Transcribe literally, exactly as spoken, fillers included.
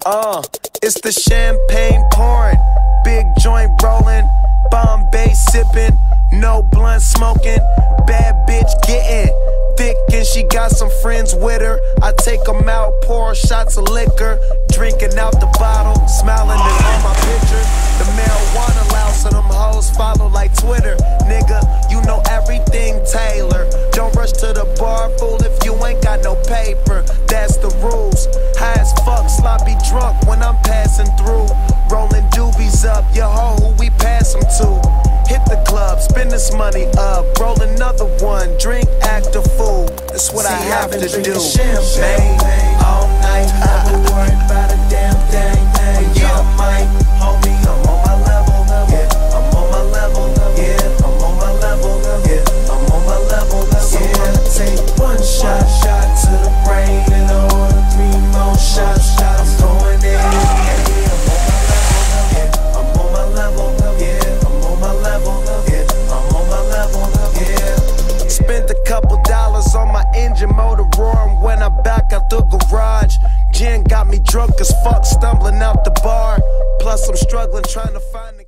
Uh, it's the champagne pouring, big joint rolling, Bombay sipping, no blunt smoking, bad bitch getting thick and she got some friends with her. I take them out, pour shots of liquor, drinking out the bottle, smiling in all my pictures. The marijuana loud, so them hoes follow like Twitter. Nigga, you know everything Taylor. Don't rush to the bar, fool, if you ain't got no paper. That's the rules. High as fuck, sloppy drunk when I'm passing through. Rolling doobies up, your hoe who we pass them to. Hit the club, spend this money up, roll another one, drink, act a fool. That's what See, I have to do. Champagne all night, never worry about a damn thing. When y'all might, homie, I'm on my level, yeah. I'm on my level, yeah. I'm on my level, yeah. I'm on my level, so I'ma take one shot, shot to the brain, and I order three more shots, shots. I'm going in, yeah. I'm on my level, yeah. I'm on my level, yeah. I'm on my level, yeah. Spent a couple dollars on my engine motor roaring when I back out the garage. Gin got me drunk as fuck, stumbling out the bar. Plus I'm struggling trying to find the